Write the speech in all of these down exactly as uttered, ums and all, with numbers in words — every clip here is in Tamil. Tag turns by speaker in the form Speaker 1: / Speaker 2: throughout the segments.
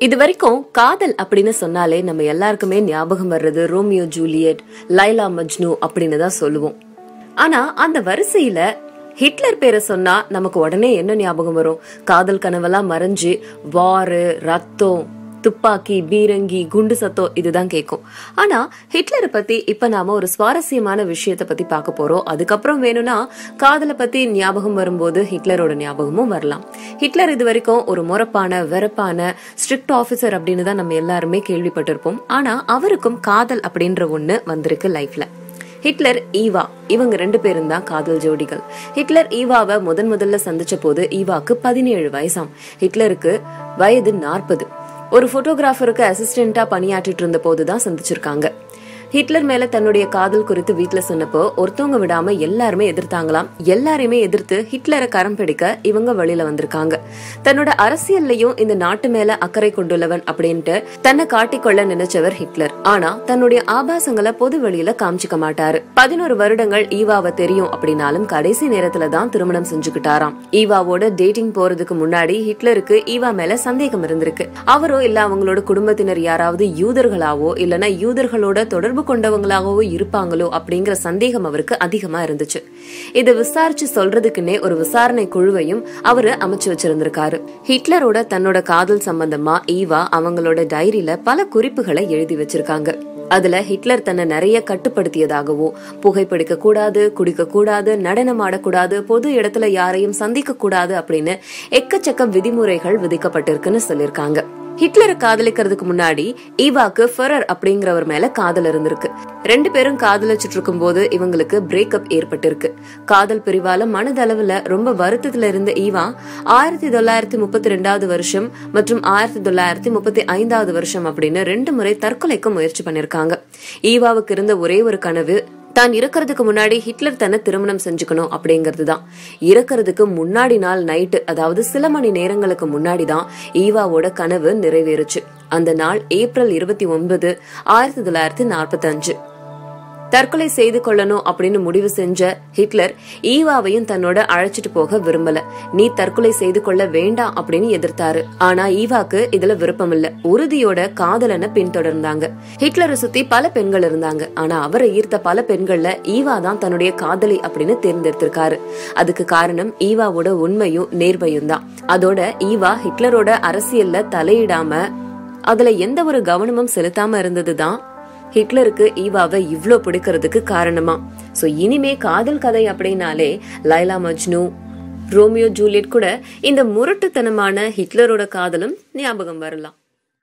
Speaker 1: இது வரைக்கும் காதல் அப்படின்னு சொன்னாலே நம்ம எல்லாருக்குமே ஞாபகம் வர்றது ரோமியோ ஜூலியட், லைலா மஜ்னு அப்படின்னு தான் சொல்லுவோம். ஆனா அந்த வரிசையில ஹிட்லர் பேரை சொன்னா நமக்கு உடனே என்ன ஞாபகம் வரும்? காதல் கனவெல்லாம் மறைஞ்சு வாரு, ரத்தம், துப்பாக்கி, பீரங்கி, குண்டு சத்தம் இதுதான் கேட்கும். ஆனா ஹிட்லரை பத்தி இப்ப நாம ஒரு சுவாரஸ்யமான விஷயத்த பத்தி பார்க்க போறோம். அதுக்கப்புறம் வேணும்னா காதலை பத்தி ஞாபகம் வரும்போது ஹிட்லரோட ஞாபகமும் வரலாம். ஹிட்லர் இது வரைக்கும் ஒரு முறப்பான, வெறப்பான, ஸ்ட்ரிக்ட் ஆபீசர் அப்படின்னு தான் நம்ம எல்லாருமே கேள்விப்பட்டிருப்போம். ஆனா அவருக்கும் காதல் அப்படின்ற ஒண்ணு வந்திருக்கு லைஃப்ல. ஹிட்லர், ஈவா, இவங்க ரெண்டு பேரும் தான் காதல் ஜோடிகள். ஹிட்லர் ஈவாவை முதன் முதல்ல சந்திச்ச போது ஈவாக்கு பதினேழு வயசாம். ஹிட்லருக்கு வயது நாற்பது. ஒரு போட்டோகிராஃபருக்கு அசிஸ்டண்டா பணியாற்றிட்டு இருந்த போதுதான் சந்திச்சிருக்காங்க. ஹிட்லர் மேல தன்னுடைய காதல் குறித்து வீட்டுல சொன்னப்போ ஒருத்தவங்க விடாம எல்லாருமே எதிர்த்தாங்களாம். எல்லாரையுமே எதிர்த்து ஹிட்லரை கரம் பிடிக்க இவங்க வெளியில வந்திருக்காங்க. தன்னோட அரசியல்லையும் இந்த நாட்டு மேல அக்கறை கொண்டுள்ளவன் அப்படின்ட்டு தன்னை காட்டிக்கொள்ள நினைச்சவர் ஹிட்லர். ஆனா தன்னுடைய ஆபாசங்களை பொது வெளியில காமிச்சிக்க மாட்டாரு. பதினோரு வருடங்கள் ஈவாவை தெரியும் அப்படின்னாலும் கடைசி நேரத்துலதான் திருமணம் செஞ்சுக்கிட்டாராம். ஈவாவோட டேட்டிங் போறதுக்கு முன்னாடி ஹிட்லருக்கு ஈவா மேல சந்தேகம் இருந்திருக்கு. அவரோ இல்ல அவங்களோட குடும்பத்தினர் யாராவது யூதர்களாவோ இல்லனா யூதர்களோட தொடர்பு கொண்டவங்களாகவோ இருப்பாங்களோ அப்படிங்கிற சந்தேகம் அவருக்கு அதிகமா இருந்துச்சு. இதை விசாரிச்சு சொல்றதுக்குன்னே ஒரு விசாரணை குழுவையும் அவரு அமைச்சு வச்சிருந்திருக்காரு. ஹிட்லரோட தன்னோட காதல் சம்பந்தமா ஈவா அவங்களோட டைரியில பல குறிப்புகளை எழுதி வச்சிருக்காங்க. அதுல ஹிட்லர் தன்னை நிறைய கட்டுப்படுத்தியதாகவோ, புகைப்பிடிக்க கூடாது, குடிக்க கூடாது, நடனம் ஆடக்கூடாது, பொது இடத்துல யாரையும் சந்திக்க கூடாது அப்படின்னு எக்கச்சக்க விதிமுறைகள் விதிக்கப்பட்டிருக்குன்னு சொல்லிருக்காங்க. ஹிட்லரை காதலிக்கிறதுக்கு முன்னாடி ஈவாக்கு ஃபெரர் அப்படிங்கிறவர் மேல காதல் இருந்திருக்கு. ரெண்டு பேரும் காதலிச்சுட்டு இருக்கும் போது இவங்களுக்கு பிரேக்கப் ஏற்பட்டிருக்கு. காதல் பிரிவால மனதளவுல ரொம்ப வருத்தத்துல இருந்த ஈவா ஆயிரத்தி தொள்ளாயிரத்தி முப்பத்தி ரெண்டாவது வருஷம் மற்றும் ஆயிரத்தி தொள்ளாயிரத்தி முப்பத்தி ஐந்தாவது வருஷம் அப்படின்னு ரெண்டு முறை தற்கொலைக்கு முயற்சி பண்ணிருக்காங்க. ஈவாவுக்கு இருந்த ஒரே ஒரு கனவு தான் இறக்கிறதுக்கு முன்னாடி ஹிட்லர் தன்னை திருமணம் செஞ்சுக்கணும் அப்படிங்கிறது தான். இறக்கிறதுக்கு முன்னாடி நாள் நைட்டு, அதாவது சில மணி நேரங்களுக்கு முன்னாடிதான் ஈவாவோட கனவு நிறைவேறுச்சு. அந்த நாள் ஏப்ரல் இருபத்தி ஒன்பது ஆயிரத்தி தொள்ளாயிரத்தி நாற்பத்தி அஞ்சு. தற்கொலை செய்து கொள்ளணும் அப்படின்னு முடிவு செஞ்ச ஹிட்லர் ஈவாவையும் தன்னோட அழைச்சிட்டு போக விரும்பல. நீ தற்கொலை செய்து கொள்ள வேண்டாம் அப்படின்னு எதிர்த்தாரு. ஆனா ஈவாக்கு இதுல விருப்பம் இல்ல. உறுதியோட காதலனை பின்தொடர்ந்தாங்க. ஹிட்லரை சுத்தி பல பெண்கள் இருந்தாங்க. ஆனா அவரை ஈர்த்த பல பெண்கள்ல ஈவா தான் தன்னுடைய காதலி அப்படின்னு தேர்ந்தெடுத்திருக்காரு. அதுக்கு காரணம் ஈவாவோட உண்மையும் நேர்மையும் தான். அதோட ஈவா ஹிட்லரோட அரசியல்ல தலையிடாம அதுல எந்த ஒரு கவனமும் செலுத்தாம இருந்ததுதான் ஹிட்லருக்கு ஈவாவை இவ்ளோ பிடிக்கிறதுக்கு காரணமா. சோ இனிமே காதல் கதை அப்படின்னாலே லைலா மஜ்னு, ரோமியோ ஜூலியட் கூட இந்த முரட்டுத்தனமான ஹிட்லரோட காதலும் ஞாபகம் வரலாம்.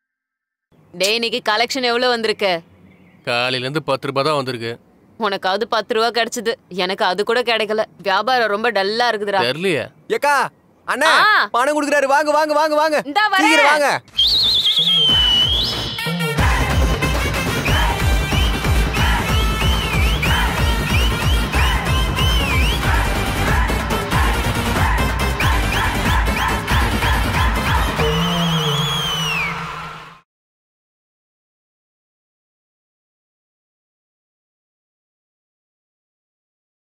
Speaker 1: டே, இன்னைக்கு கலெக்ஷன் எவ்வளவு வந்திருக்கு?
Speaker 2: காலையில இருந்து பத்து ரூபாய் தான் வந்திருக்கு.
Speaker 1: உனக்கு அது பத்து ரூபா கிடைச்சது, எனக்கு அது கூட கிடைக்கல. வியாபாரம் ரொம்ப டல்லா இருக்குதுடா.
Speaker 2: தெரியலையே.
Speaker 3: ஏக்கா, அண்ணா பணம் கொடுக்குறாரு, வாங்க வாங்க வாங்க வாங்க.
Speaker 1: இந்தா வரேன்.
Speaker 3: வாங்க.